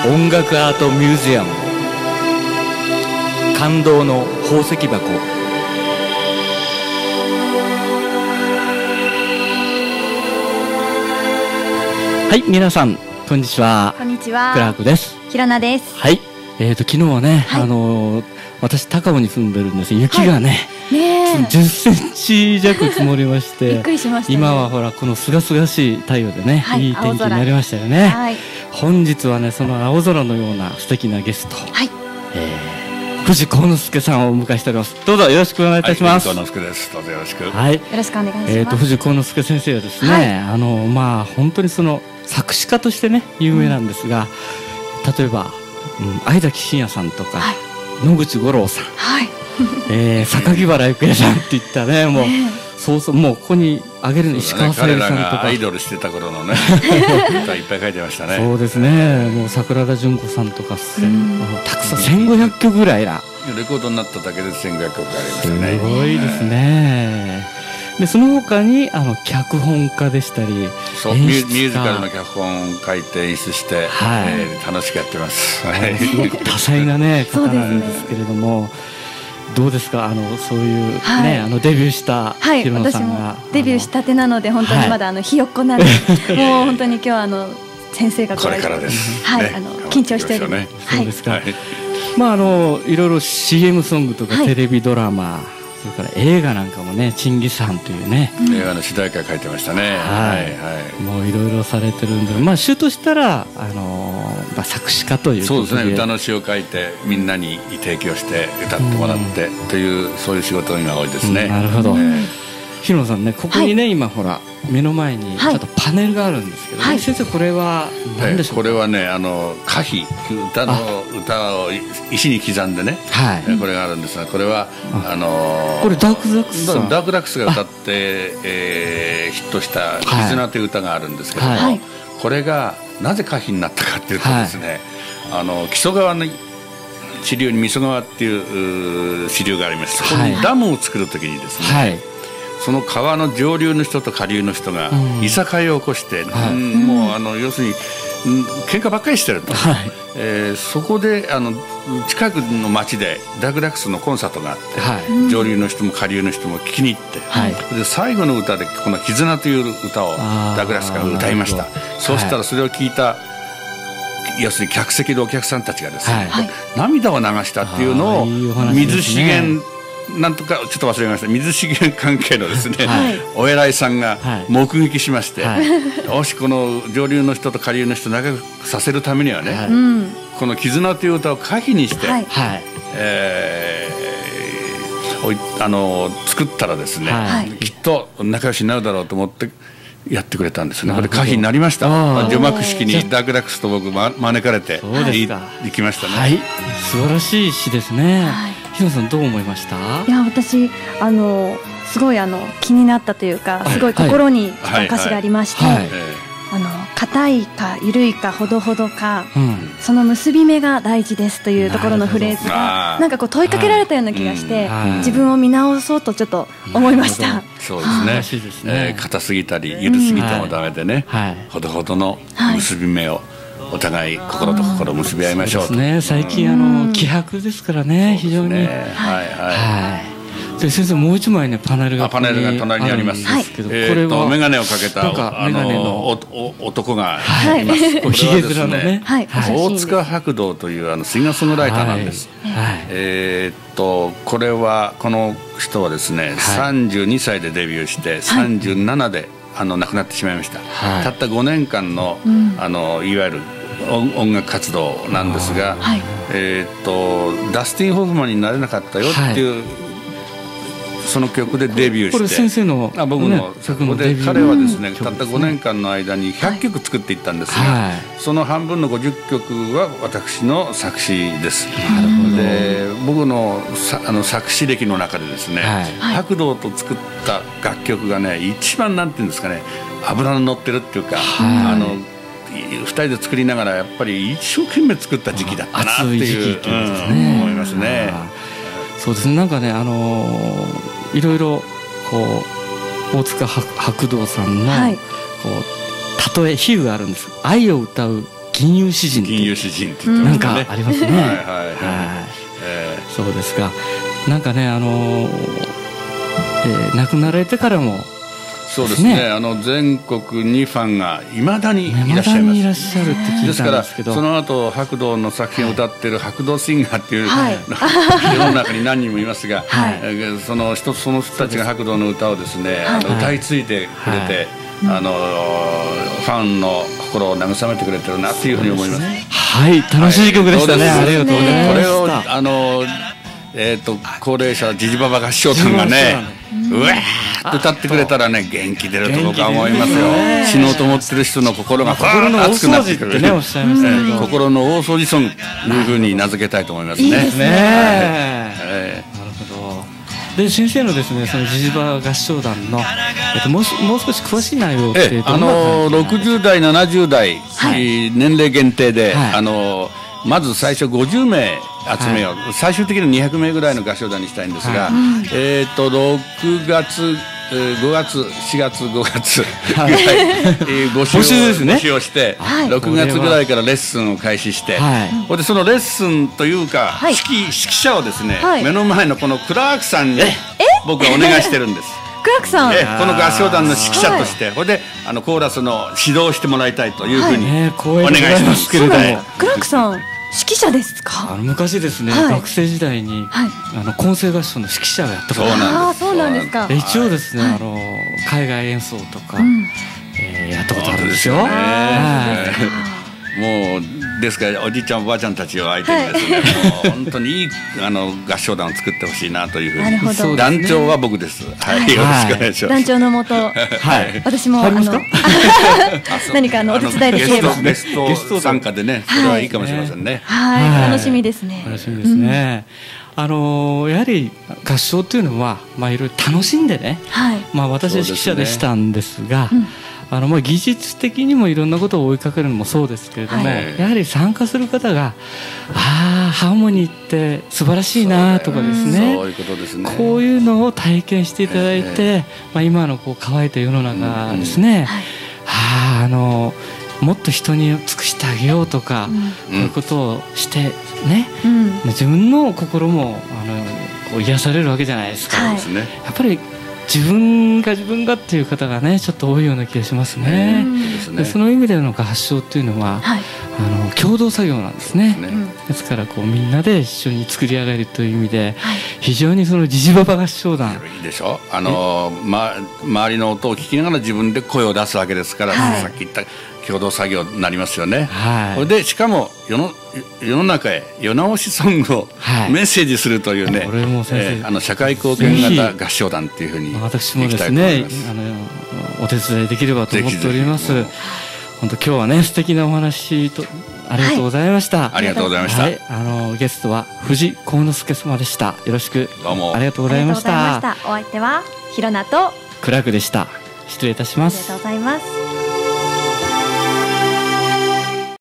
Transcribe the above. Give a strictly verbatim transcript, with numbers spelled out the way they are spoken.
音楽アートミュージアム感動の宝石箱。はい、皆さんこんにちは。 こんにちは。 クラークです。 ひろなです。 はい、えーと昨日はね、 はい、 あのー、私高尾に住んでるんです。雪がね、 はい、ねじゅっセンチ弱積もりましてびっくりしましたね。 今はほらこのすがすがしい太陽でね、はい、いい天気になりましたよね。 はい、 本日はねその青空のような素敵なゲスト、 はい、 えー、藤幸之助さんをお迎えしております。どうぞよろしくお願いいたします。 はい、藤幸之助です。どうぞよろしく。 はい、よろしくお願いします。 えーと藤幸之助先生はですね、はい、あのまあ本当にその作詞家としてね有名なんですが、うん、例えば、うん、相崎真也さんとか、はい、野口五郎さん、はい、えー、榊原郁恵さんっていったねもう、ね、そうそうもうここに挙げるの石川さゆりさんとか、 アイドルしてた頃のね歌いっぱい書いてましたね。 そうですね、もう桜田淳子さんとかたくさんせんごひゃっきょくぐらいなレコードになっただけでせんごひゃっきょくありましたね。 すごいですね。でその他にあの脚本家でしたり、 そうミュージカルの脚本を書いて演出して、はい、えー、楽しくやってます。 すごく多彩なね方なんですけれども、どうですか、あのそういうね、はい、あのデビューしたひろなさんが、はい、 私もデビューしたてなので本当にまだあのひよっこなんで、はい、もう本当に今日はあの先生がこれからです。 はい、 ね、 あの緊張している、ね、 そうですか。はい、まああのいろいろ シーエム ソングとかテレビドラマ、はい、それから映画なんかもね、チンギス・ハンというね、 映画の主題歌書いてましたね。はい、はい、 もういろいろされてるんで、まあ主としたらあのーまあ、作詞家ということで、 そうですね、歌の詩を書いてみんなに提供して歌ってもらってという、そういう仕事が今多いですね。 うん、なるほど。ひろなさんね、ここにね、はい、今ほら目の前にちょっとパネルがあるんですけど、ね、はい、先生これは何でしょうか。 これはね、あの歌碑、歌の歌を石に刻んでね、はい、これがあるんですが、これはあのー、 これダークダックスさん、 ダークダックスが歌って、えー、ヒットした「絆」という歌があるんですけども、はい、これがなぜ歌碑になったかっていうとですね、はい、あの木曽川の支流に木曽川っていう支流がありまして、そこにダムを作るときにですね、はい、その川の上流の人と下流の人がいさかいを起こして、うん、もうあの要するに喧嘩ばっかりしてると、はい、えー、そこであの近くの町でダークダックスのコンサートがあって、はい、上流の人も下流の人も聞きに行って、はい、で最後の歌でこの「絆」という歌をダークダックスが歌いました。そうしたらそれを聞いた、要するに客席のお客さんたちがですね、はい、涙を流したっていうのを水資源なんとかちょっと忘れました、水資源関係のですね、はい、お偉いさんが目撃しまして、はい、よしこの上流の人と下流の人を仲良くさせるためにはね、はい、この「絆」という歌を歌碑にして、はい、えー、あの作ったらですね、はい、きっと仲良しになるだろうと思ってやってくれたんですね。これ歌碑になりました。除幕式にダークダックスと僕招かれて行きましたね。 はい、素晴らしい詩ですね。はい、ひろさんどう思いました？ いや、私あのすごいあの気になったというか、すごい心に来た歌詞がありまして、あの硬いか緩いかほどほどか、うん、その結び目が大事ですというところのフレーズがなんかこう問いかけられたような気がして、はい、自分を見直そうとちょっと思いました。 そうですね。硬すぎたり緩すぎてもダメでね、はい、ほどほどの結び目を、はい、お互い心と心を結び合いましょうと。 そうですね、最近あの希薄ですからね、非常に。はいはいはい。で先生もう一枚ねパネルがパネルが隣にあります。これは眼鏡をかけたあの男がいます。 ひげ面のね、 大塚白道というあのシンガーソングライターなんです。えっとこれはこの人はですね、さんじゅうにさいでデビューしてさんじゅうななであの亡くなってしまいました。たったごねんかんのあのいわゆる音楽活動なんですが、えっとダスティン・ホフマンになれなかったよっていうその曲でデビューして、 これ先生のあ僕の作ので、彼はですねたったごねんかんの間にひゃっきょく作っていったんですが、その半分のごじゅっきょくは私の作詞です。で僕のさあの作詞歴の中でですね、白道と作った楽曲がね一番なんていうんですかね、脂の乗ってるっていうか、あのふたりで作りながらやっぱり一生懸命作った時期だったなっていう思いますね。 そうですね、なんかね、あのー、いろいろこう大塚白道さんの、はい、こう例え比喩があるんです。愛を歌う銀融詩人銀融詩人って言ってますね。 なんかありますね。はいはいはい。そうですか。なんかね、あの亡くなられてからも。 そうですね。あの全国にファンがいまだにいらっしゃいます。 いらっしゃるって聞いたんですけど。 ですからその後白道の作品を歌っている白道シンガーっていう世の中に何人もいますが、その一つその人たちが白道の歌をですね歌い継いでくれて、あのファンの心を慰めてくれてるなっていうふうに思います。 はい、楽しい曲でしたね。ありがとうございました。 これをあのえっと高齢者ジジババ合唱団がね、うわーって歌ってくれたらね元気出ると僕は思いますよ。死のうと思ってる人の心が心の熱くなってくるね、おっしゃいましたけど、 心の大掃除ソングというふうに名付けたいと思いますね。 いいですね。なるほど。で先生のですねそのジジバ合唱団のえっともうもう少し詳しい内容ってあのろくじゅう代ななじゅう代年齢限定であのまず最初ごじゅうめい集めよう、はい、最終的ににひゃくめいぐらいの合唱団にしたいんですが、はい、えっとろくがつごがつしがつごがつぐらい募集募集をして、はい、ろくがつぐらいからレッスンを開始して、はい、でそのレッスンというか、はい、指揮指揮者をですね、はい、目の前のこのクラークさんに僕はお願いしてるんです。 クラークさん、 えこの合唱団の指揮者として、これであのコーラスの指導をしてもらいたいというふうにお願いしますけれども、 クラークさん指揮者ですか？ あの昔ですね、はい、学生時代に、はい、あの混声合唱の指揮者をやったことがあるんです。そうなんですか。 一応ですね、はい、あの海外演奏とか、うん、えー、やったことあるんですよ。 もうですからおじいちゃんおばあちゃんたちを相手にですね、はい、もう本当にいいあの合唱団を作ってほしいなというふうに。 なるほど。 団長は僕です。はい、はい、よろしくお願いします。 団長のもと、はい、私もあの何かあのお手伝いできればゲストゲスト参加でね、それはいいかもしれませんね。 はい、楽しみですね。 楽しみですね。あのやはり合唱というのはまあいろいろ楽しんでね、まあ私は指揮者でしたんですが。あのまあ技術的にもいろんなことを追いかけるのもそうですけれども、はい、やはり参加する方がああハーモニーって素晴らしいなとかですね、 そういうことですね、 こういうのを体験していただいて、えーまあ、今のこう乾いた世の中ですね、うんうん、はあ、あのもっと人に尽くしてあげようとか、うん、こういうことをしてね、うん、自分の心もあのこう癒されるわけじゃないですか。はい、やっぱり自分が自分がっていう方がねちょっと多いような気がしますね。うん、でその意味での合唱っていうのは、はい、あの共同作業なんですね。ですね。ですからこうみんなで一緒に作り上げるという意味で、はい、非常にそのジジババ合唱団いいでしょ。あの、ま、周りの音を聞きながら自分で声を出すわけですから、はい、さっき言った共同作業になりますよね。はい、これでしかも世の世の中へ世直しソングをメッセージするというね、はい、これも先生、えー、あの社会貢献型合唱団っていうふうに私もですねあのお手伝いできればと思っております。本当今日はね素敵なお話とありがとうございました。はい、 ありがとうございました。はい、 あのゲストは藤幸之助様でした。よろしくどうもありがとうございました。 お相手はひろなとクラークでした。失礼いたします。 ありがとうございます。